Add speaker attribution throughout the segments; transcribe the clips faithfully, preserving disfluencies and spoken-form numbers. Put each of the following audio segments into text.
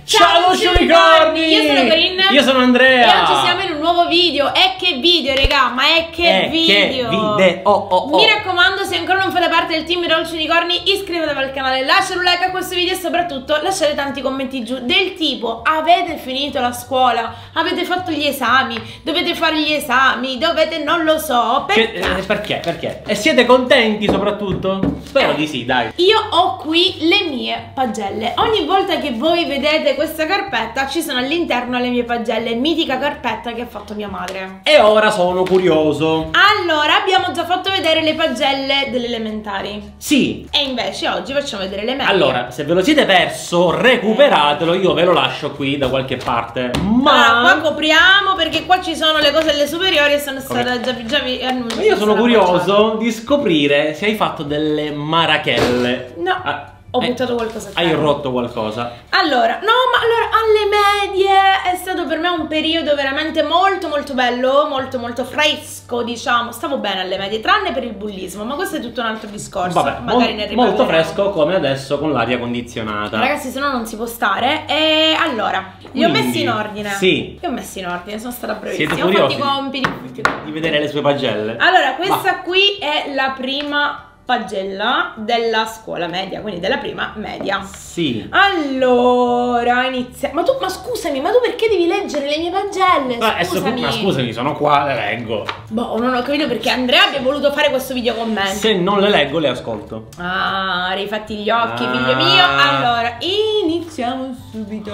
Speaker 1: Ciao unicorni!
Speaker 2: Io sono Corinne.
Speaker 1: Io sono Andrea.
Speaker 2: E oggi siamo in un nuovo video. E che video, raga, ma è che
Speaker 1: eh,
Speaker 2: video!
Speaker 1: Che video! Oh, oh, oh.
Speaker 2: Mi raccomando, se ancora non fate parte del team Dolci Unicorni, iscrivetevi al canale, lasciate un like a questo video e soprattutto lasciate tanti commenti giù del tipo: avete finito la scuola? Avete fatto gli esami? Dovete fare gli esami? Dovete non lo so? Perché?
Speaker 1: Che, eh, perché? Perché? E siete contenti soprattutto? Spero eh. di sì, dai.
Speaker 2: Io ho qui le mie pagelle. Ogni volta che voi vedete questa carpetta ci sono all'interno le mie pagelle, mitica carpetta che ha fatto mia madre.
Speaker 1: E ora sono curioso.
Speaker 2: Allora, abbiamo già fatto vedere le pagelle delle elementari.
Speaker 1: Sì.
Speaker 2: E invece oggi facciamo vedere le medie.
Speaker 1: Allora, se ve lo siete perso, recuperatelo, io ve lo lascio qui da qualche parte. Ma
Speaker 2: allora, qua copriamo perché qua ci sono le cose delle superiori e sono state già, già vi annuncio.
Speaker 1: Io sono curioso di scoprire se hai fatto delle marachelle.
Speaker 2: No.
Speaker 1: Ah.
Speaker 2: Ho buttato qualcosa a
Speaker 1: Hai rotto qualcosa?
Speaker 2: Allora, no, ma allora alle medie è stato per me un periodo veramente molto molto bello, molto molto fresco, diciamo. Stavo bene alle medie, tranne per il bullismo, ma questo è tutto un altro discorso.
Speaker 1: Vabbè,
Speaker 2: magari
Speaker 1: mo
Speaker 2: ne
Speaker 1: molto fresco come adesso con l'aria condizionata.
Speaker 2: Ragazzi, se no non si può stare. E allora, li
Speaker 1: Quindi,
Speaker 2: ho messi in ordine.
Speaker 1: Sì.
Speaker 2: Li ho messi in ordine, sono stata bravissima.
Speaker 1: Siete
Speaker 2: Ho fatto
Speaker 1: curiosi
Speaker 2: i compiti
Speaker 1: di, di vedere le sue pagelle?
Speaker 2: Allora, questa bah. qui è la prima pagella della scuola media, quindi della prima media.
Speaker 1: Sì.
Speaker 2: Allora, inizia. Ma tu, ma scusami, ma tu perché devi leggere le mie pagelle?
Speaker 1: Ma,
Speaker 2: scusami.
Speaker 1: Ma scusami, sono qua, le leggo.
Speaker 2: Boh, non ho capito perché Andrea abbia voluto fare questo video con me.
Speaker 1: Se non le leggo, le ascolto.
Speaker 2: Ah, rifatti gli occhi, ah. figlio mio. Allora, iniziamo subito.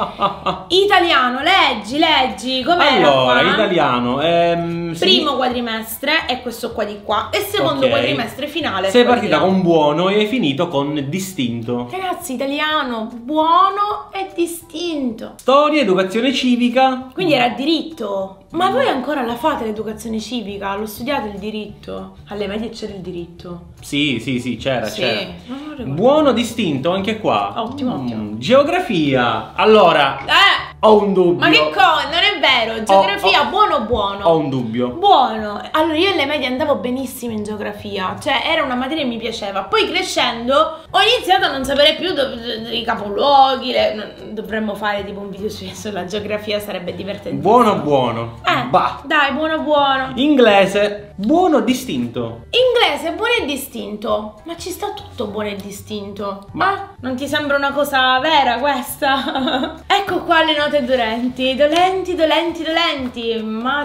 Speaker 2: Italiano, leggi, leggi. Com'era?
Speaker 1: Allora,
Speaker 2: qua?
Speaker 1: italiano. Ehm,
Speaker 2: Primo
Speaker 1: sì.
Speaker 2: quadrimestre è questo qua di qua. E secondo
Speaker 1: okay.
Speaker 2: quadrimestre finale.
Speaker 1: Sei partita con buono e hai finito con distinto.
Speaker 2: Ragazzi, italiano, buono e distinto.
Speaker 1: Storia, educazione civica.
Speaker 2: Quindi era diritto. Ma voi ancora la fate l'educazione civica? Lo studiate il diritto? Alle medie c'era il diritto?
Speaker 1: Sì, sì, sì, c'era,
Speaker 2: sì.
Speaker 1: c'era. Buono, distinto, anche qua.
Speaker 2: Ottimo, mm. ottimo.
Speaker 1: Geografia. Allora,
Speaker 2: eh!
Speaker 1: ho un dubbio.
Speaker 2: Ma che cosa? Non è vero. Geografia, oh, oh, buono buono.
Speaker 1: Ho un dubbio.
Speaker 2: Buono. Allora, io alle medie andavo benissimo in geografia. Cioè, era una materia che mi piaceva. Poi crescendo ho iniziato a non sapere più i capoluoghi. Le... Dovremmo fare tipo un video sulla geografia, sarebbe divertente.
Speaker 1: Buono buono.
Speaker 2: Eh,
Speaker 1: bah.
Speaker 2: Dai, buono buono.
Speaker 1: Inglese, buono distinto.
Speaker 2: Inglese, buono e distinto. Ma ci sta tutto buono e distinto. Ma ah, non ti sembra una cosa vera questa? Ecco qua le note dolenti. Dolenti, dolenti, dolenti.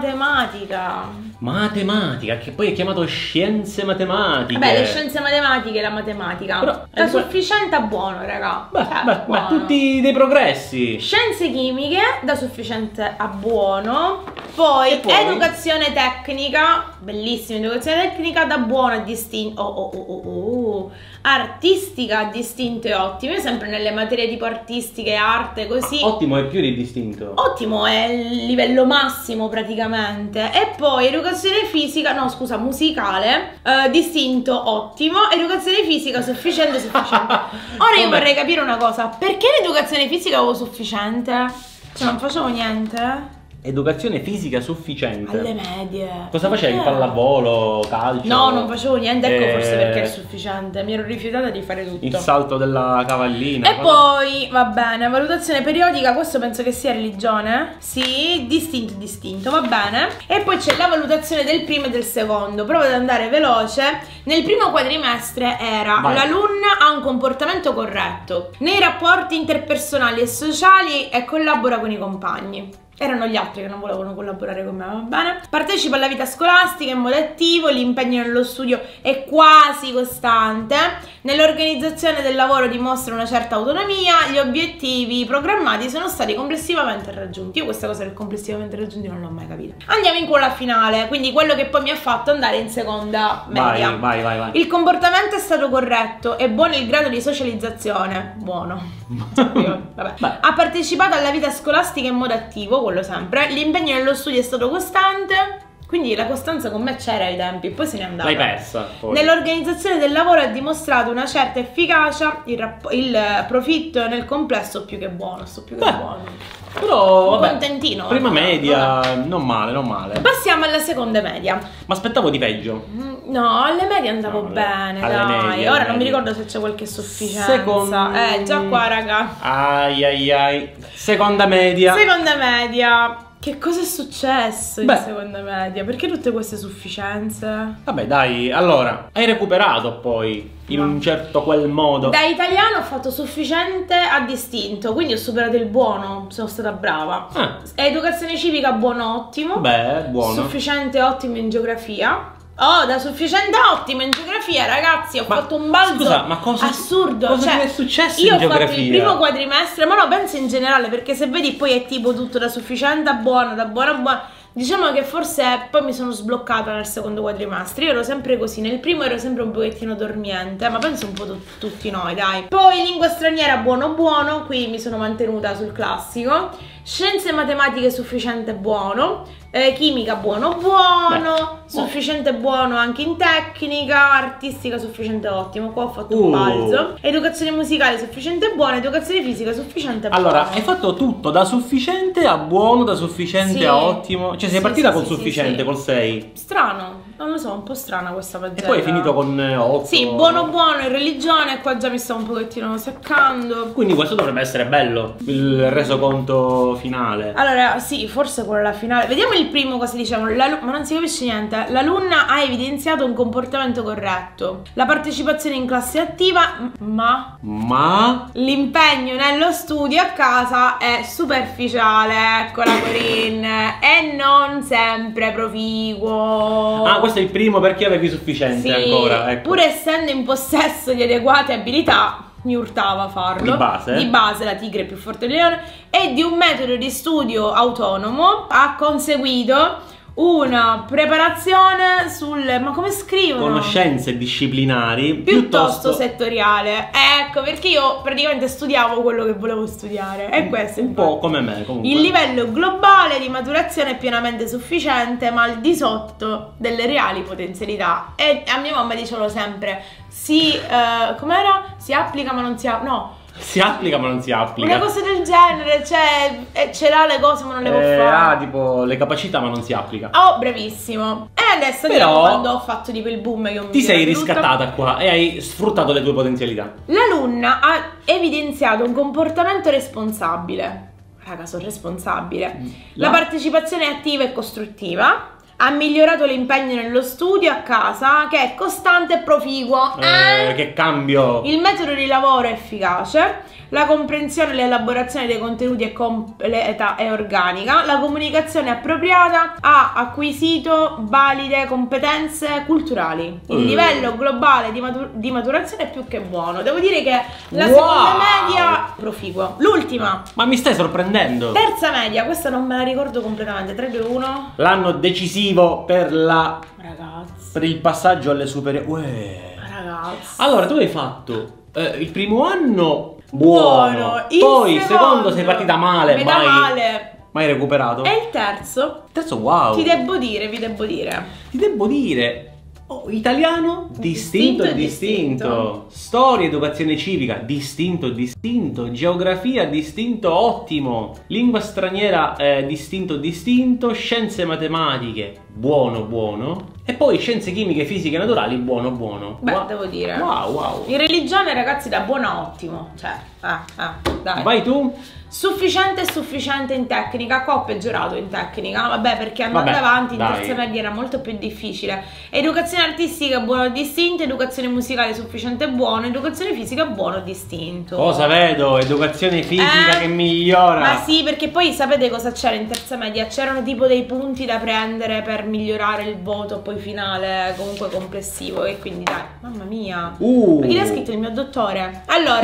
Speaker 2: Matematica.
Speaker 1: Matematica, che poi è chiamato scienze matematiche.
Speaker 2: Beh, le scienze matematiche e la matematica. Però da sufficiente a buono, raga.
Speaker 1: Beh,
Speaker 2: cioè,
Speaker 1: beh,
Speaker 2: buono.
Speaker 1: beh, tutti dei progressi.
Speaker 2: Scienze chimiche da sufficiente a buono. Poi, poi educazione tecnica, bellissima educazione tecnica da buono a distinto. Oh, oh, oh, oh, oh. Artistica a distinto e ottimo. Io sempre nelle materie tipo artistica e arte così.
Speaker 1: Ottimo è più di distinto.
Speaker 2: Ottimo è il livello massimo praticamente. E poi educazione fisica, no scusa, musicale, eh, distinto ottimo. Educazione fisica sufficiente sufficiente. Ora io vorrei capire una cosa: perché l'educazione fisica avevo sufficiente? Cioè non facevo niente?
Speaker 1: Educazione fisica sufficiente.
Speaker 2: Alle medie.
Speaker 1: Cosa facevi? Pallavolo, calcio?
Speaker 2: No, non facevo niente, ecco
Speaker 1: eh...
Speaker 2: forse perché è sufficiente. Mi ero rifiutata di fare tutto.
Speaker 1: Il salto della cavallina.
Speaker 2: E poi, va bene, valutazione periodica, questo penso che sia religione. Sì, distinto, distinto, va bene. E poi c'è la valutazione del primo e del secondo. Provo ad andare veloce. Nel primo quadrimestre era: l'alunna ha un comportamento corretto nei rapporti interpersonali e sociali e collabora con i compagni. Erano gli altri che non volevano collaborare con me, va bene? Partecipa alla vita scolastica in modo attivo, l'impegno nello studio è quasi costante, nell'organizzazione del lavoro dimostra una certa autonomia, gli obiettivi programmati sono stati complessivamente raggiunti. Io questa cosa del complessivamente raggiunti non l'ho mai capita. Andiamo in quella finale, quindi quello che poi mi ha fatto andare in seconda media.
Speaker 1: Vai, vai, vai, vai.
Speaker 2: Il comportamento è stato corretto, è buono il grado di socializzazione, buono. Vabbè. Ha partecipato alla vita scolastica in modo attivo, quello sempre. L'impegno nello studio è stato costante, Quindi la costanza con me c'era ai tempi, poi se n'è andata.
Speaker 1: L'hai persa. Poi.
Speaker 2: Nell'organizzazione del lavoro ha dimostrato una certa efficacia, il, rapp- il profitto nel complesso più che buono, sto più che
Speaker 1: Beh,
Speaker 2: buono.
Speaker 1: Però, vabbè,
Speaker 2: contentino.
Speaker 1: prima
Speaker 2: vabbè,
Speaker 1: media,
Speaker 2: vabbè.
Speaker 1: non male, non male.
Speaker 2: Passiamo alla seconda media.
Speaker 1: Ma aspettavo di peggio.
Speaker 2: No, alle medie andavo
Speaker 1: No, alle-
Speaker 2: bene,
Speaker 1: alle
Speaker 2: dai.
Speaker 1: medie,
Speaker 2: Ora
Speaker 1: alle
Speaker 2: non mi
Speaker 1: medie.
Speaker 2: ricordo se c'è qualche sufficienza.
Speaker 1: Secondo-
Speaker 2: Eh, già qua, raga.
Speaker 1: Ai ai ai. Seconda media.
Speaker 2: Seconda media. Che cosa è successo in
Speaker 1: Beh.
Speaker 2: seconda media? Perché tutte queste sufficienze?
Speaker 1: Vabbè, dai, allora, hai recuperato poi in
Speaker 2: Ma-
Speaker 1: un certo quel modo.
Speaker 2: Da italiano ho fatto sufficiente a distinto, quindi ho superato il buono, sono stata brava.
Speaker 1: Ah.
Speaker 2: Educazione civica buono ottimo.
Speaker 1: Beh, buono.
Speaker 2: Sufficiente ottimo in geografia. Oh, da sufficiente ottimo in geografia, ragazzi, ho
Speaker 1: Ma
Speaker 2: fatto un balzo
Speaker 1: scusa, ma cosa-
Speaker 2: assurdo.
Speaker 1: cosa
Speaker 2: cioè,
Speaker 1: ti è successo
Speaker 2: io
Speaker 1: in
Speaker 2: ho fatto il
Speaker 1: geografia?
Speaker 2: primo quadrimestre, ma no, penso in generale, perché se vedi poi è tipo tutto da sufficiente a buono, da buono a buono. Diciamo che forse poi mi sono sbloccata nel secondo quadrimestre. Io ero sempre così, nel primo ero sempre un pochettino dormiente, ma penso un po' tu- tutti noi, dai. Poi lingua straniera buono buono, qui mi sono mantenuta sul classico. Scienze e matematiche sufficiente buono. Eh, chimica buono buono.
Speaker 1: Beh,
Speaker 2: Sufficiente buono anche in tecnica. Artistica sufficiente ottimo. Qua ho fatto un
Speaker 1: Uh.
Speaker 2: balzo. Educazione musicale sufficiente buona. Educazione fisica sufficiente buona.
Speaker 1: Allora, hai fatto tutto da sufficiente a buono, da sufficiente
Speaker 2: Sì.
Speaker 1: a ottimo. Cioè, sei
Speaker 2: Sì,
Speaker 1: partita
Speaker 2: sì,
Speaker 1: col
Speaker 2: sì, sì,
Speaker 1: sufficiente,
Speaker 2: sì.
Speaker 1: col sei.
Speaker 2: Strano, non lo so, un po' strana questa pagella.
Speaker 1: E poi hai finito con otto.
Speaker 2: Sì, buono buono in religione, qua già mi sto un pochettino seccando.
Speaker 1: Quindi questo dovrebbe essere bello, il resoconto finale.
Speaker 2: Allora, sì, forse quello alla finale. Vediamo il primo cosa diciamo. La- ma non si capisce niente. L'alunna ha evidenziato un comportamento corretto. La partecipazione in classe è attiva, m- ma
Speaker 1: Ma...
Speaker 2: l'impegno nello studio a casa è superficiale. Eccola, Corinne. E non sempre proficuo.
Speaker 1: Ah, questo è il primo perché avevi sufficiente
Speaker 2: Sì,
Speaker 1: ancora, ecco.
Speaker 2: pur essendo in possesso di adeguate abilità, mi urtava farlo.
Speaker 1: Di base?
Speaker 2: Di base, la tigre è più forte del leone. E di un metodo di studio autonomo ha conseguito una preparazione sul... ma come scrivono?
Speaker 1: Conoscenze disciplinari
Speaker 2: Piuttosto
Speaker 1: piuttosto...
Speaker 2: settoriale. Ecco, perché io praticamente studiavo quello che volevo studiare. E questo è
Speaker 1: Un po' come me, comunque.
Speaker 2: il livello globale di maturazione è pienamente sufficiente, ma al di sotto delle reali potenzialità. E a mia mamma dicevano sempre: si, eh, com'era? Si applica ma non si applica. No,
Speaker 1: Si applica ma non si applica.
Speaker 2: una cosa del genere, cioè eh, ce l'ha le cose ma non le può
Speaker 1: Eh,
Speaker 2: fare.
Speaker 1: ah, tipo le capacità ma non si applica.
Speaker 2: Oh, bravissimo. E adesso
Speaker 1: Però-
Speaker 2: andiamo quando ho fatto tipo il boom che ho
Speaker 1: Ti sei riscattata qua e hai sfruttato le tue potenzialità.
Speaker 2: L'alunna ha evidenziato un comportamento responsabile. Raga, sono responsabile. La
Speaker 1: La-
Speaker 2: partecipazione attiva e costruttiva. Ha migliorato l'impegno nello studio a casa, che è costante e proficuo.
Speaker 1: Eh,
Speaker 2: Eh?
Speaker 1: che cambio.
Speaker 2: Il metodo di lavoro è efficace. La comprensione e l'elaborazione dei contenuti è completa e organica. La comunicazione appropriata ha acquisito valide competenze culturali. Il
Speaker 1: Mm.
Speaker 2: livello globale di, matu- di maturazione è più che buono. Devo dire che la
Speaker 1: Wow.
Speaker 2: seconda media proficuo. L'ultima,
Speaker 1: Ma mi stai sorprendendo.
Speaker 2: terza media, questa non me la ricordo completamente. tre, due, uno.
Speaker 1: L'anno decisivo per la
Speaker 2: Ragazzi,
Speaker 1: per il passaggio alle superiori. Uè.
Speaker 2: ragazzi.
Speaker 1: Allora, tu hai fatto eh, il primo anno
Speaker 2: Buono,
Speaker 1: buono,
Speaker 2: il
Speaker 1: poi il
Speaker 2: secondo,
Speaker 1: secondo sei partita male,
Speaker 2: metà
Speaker 1: mai,
Speaker 2: male.
Speaker 1: mai recuperato.
Speaker 2: E il terzo,
Speaker 1: Terzo, wow.
Speaker 2: ti devo dire, vi devo dire.
Speaker 1: Ti devo dire, oh, italiano distinto
Speaker 2: Distinto
Speaker 1: e
Speaker 2: e
Speaker 1: distinto.
Speaker 2: distinto.
Speaker 1: Storia, educazione civica distinto e distinto. Geografia distinto, ottimo. Lingua straniera eh, distinto distinto. Scienze matematiche buono buono. E poi scienze chimiche, fisiche, naturali buono buono.
Speaker 2: Beh,
Speaker 1: Wow.
Speaker 2: devo dire.
Speaker 1: Wow, wow.
Speaker 2: In religione, ragazzi, da buono a ottimo. Cioè, ah, ah, dai.
Speaker 1: Vai tu?
Speaker 2: Sufficiente e sufficiente in tecnica. Qua ho peggiorato in tecnica. Vabbè, perché andando
Speaker 1: Vabbè,
Speaker 2: avanti in
Speaker 1: dai.
Speaker 2: terza media era molto più difficile. Educazione artistica buono distinto. Educazione musicale sufficiente buono. Educazione fisica buono distinto.
Speaker 1: Cosa vedo? Educazione fisica
Speaker 2: Eh,
Speaker 1: che migliora.
Speaker 2: Ma sì, perché poi sapete cosa c'era in terza media? C'erano tipo dei punti da prendere per migliorare il voto poi finale, comunque complessivo. E quindi dai, mamma mia.
Speaker 1: Uh.
Speaker 2: Ma chi l'ha scritto? Il mio dottore. Allora,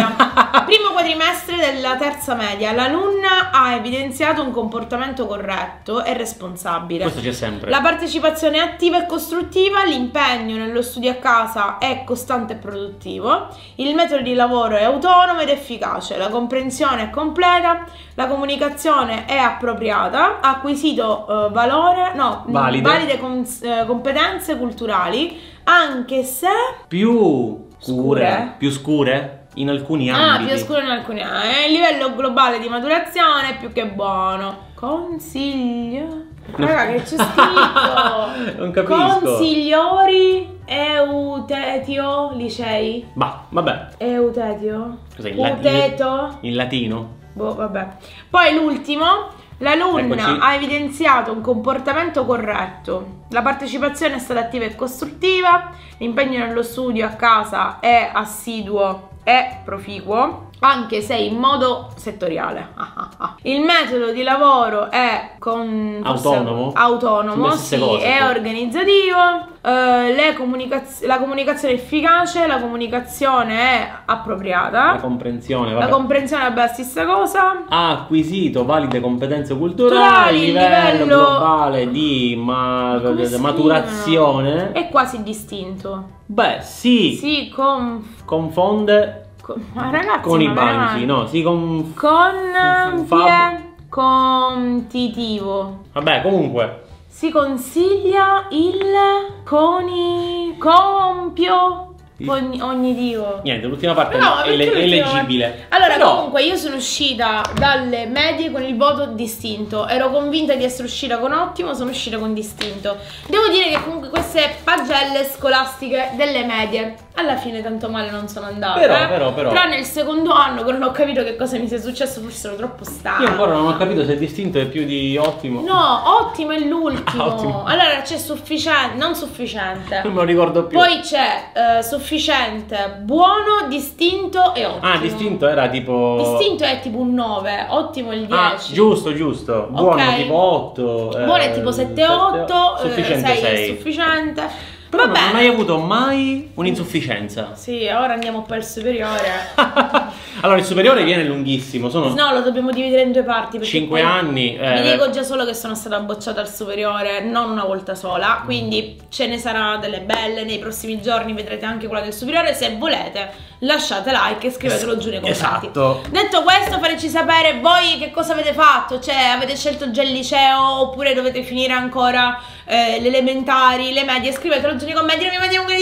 Speaker 2: Primo quadrimestre della terza media, l'alunna ha evidenziato un comportamento corretto e responsabile.
Speaker 1: Questo c'è sempre.
Speaker 2: La partecipazione è attiva e costruttiva, l'impegno nello studio a casa è costante e produttivo, il metodo di lavoro è autonomo ed efficace, la comprensione è completa, la comunicazione è appropriata, ha acquisito uh, valore, no,
Speaker 1: valide,
Speaker 2: valide com uh, competenze culturali, anche se
Speaker 1: più
Speaker 2: scure,
Speaker 1: scure, più scure in alcuni ambiti.
Speaker 2: Ah, più scure in alcuni ambiti. Il livello globale di maturazione è più che buono. Consiglio. Raga, che c'è scritto?
Speaker 1: Non capisco.
Speaker 2: Consigliori eutetio licei.
Speaker 1: Ma, vabbè.
Speaker 2: Eutetio.
Speaker 1: Cos'è, in,
Speaker 2: Uteto.
Speaker 1: la in latino?
Speaker 2: Boh, vabbè. Poi l'ultimo. L'alunna
Speaker 1: Eccoci.
Speaker 2: ha evidenziato un comportamento corretto, la partecipazione è stata attiva e costruttiva, l'impegno nello studio a casa è assiduo e proficuo, anche se in modo settoriale. Il metodo di lavoro è con
Speaker 1: autonomo,
Speaker 2: autonomo sì,
Speaker 1: cose,
Speaker 2: è
Speaker 1: poi.
Speaker 2: organizzativo, eh, le comunicaz la comunicazione è efficace, la comunicazione è appropriata,
Speaker 1: la comprensione, vabbè.
Speaker 2: la comprensione è la stessa cosa,
Speaker 1: ha acquisito valide competenze culturali,
Speaker 2: il
Speaker 1: livello,
Speaker 2: livello
Speaker 1: globale di ma maturazione
Speaker 2: è quasi distinto.
Speaker 1: Beh, sì,
Speaker 2: Si con
Speaker 1: confonde
Speaker 2: ma ragazzi,
Speaker 1: con i
Speaker 2: ma
Speaker 1: banchi,
Speaker 2: veramente.
Speaker 1: no? Si con
Speaker 2: Con
Speaker 1: Fab-
Speaker 2: chi è? Contitivo.
Speaker 1: Vabbè, comunque.
Speaker 2: Si consiglia il coni compio ogni, ognitivo.
Speaker 1: Niente, l'ultima parte
Speaker 2: No,
Speaker 1: è,
Speaker 2: perché
Speaker 1: è
Speaker 2: l'ultima-
Speaker 1: leggibile.
Speaker 2: Allora,
Speaker 1: Però,
Speaker 2: comunque io sono uscita dalle medie con il voto distinto. Ero convinta di essere uscita con ottimo, sono uscita con distinto. Devo dire che comunque queste pagelle scolastiche delle medie alla fine tanto male non sono andate.
Speaker 1: Però,
Speaker 2: eh.
Speaker 1: però, però.
Speaker 2: Però nel secondo anno che non ho capito che cosa mi sia successo, forse ero troppo stanca.
Speaker 1: io ancora non ho capito se distinto è più di ottimo.
Speaker 2: No, ottimo è l'ultimo.
Speaker 1: Ah, ottimo.
Speaker 2: Allora c'è sufficiente, non sufficiente.
Speaker 1: Non me lo ricordo più.
Speaker 2: Poi c'è eh, sufficiente, buono, distinto e ottimo.
Speaker 1: Ah, distinto era tipo
Speaker 2: Distinto è tipo un nove, ottimo è il
Speaker 1: Ah,
Speaker 2: dieci.
Speaker 1: giusto, giusto. Buono
Speaker 2: Ok.
Speaker 1: tipo otto.
Speaker 2: Buono è tipo sette otto,
Speaker 1: Sufficiente
Speaker 2: sei è
Speaker 1: sei.
Speaker 2: sufficiente.
Speaker 1: Però
Speaker 2: Va
Speaker 1: non hai
Speaker 2: bene.
Speaker 1: mai avuto mai un'insufficienza.
Speaker 2: Sì, ora andiamo per il superiore.
Speaker 1: Allora, il superiore viene lunghissimo, sono
Speaker 2: No, lo dobbiamo dividere in due parti perché
Speaker 1: cinque
Speaker 2: poi
Speaker 1: anni.
Speaker 2: Vi
Speaker 1: eh,
Speaker 2: dico già solo che sono stata bocciata al superiore non una volta sola, quindi ce ne sarà delle belle nei prossimi giorni, vedrete anche quella del superiore. Se volete lasciate like e scrivetelo giù nei commenti.
Speaker 1: Esatto.
Speaker 2: Detto questo, fateci sapere voi che cosa avete fatto, cioè avete scelto già il liceo oppure dovete finire ancora eh, le elementari, le medie, scrivetelo giù nei commenti. Non mi mandiamo un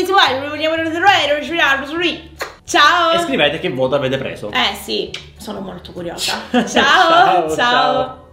Speaker 2: Ciao!
Speaker 1: E scrivete che voto avete preso.
Speaker 2: Eh sì, sono molto curiosa.
Speaker 1: Ciao,
Speaker 2: ciao.
Speaker 1: ciao.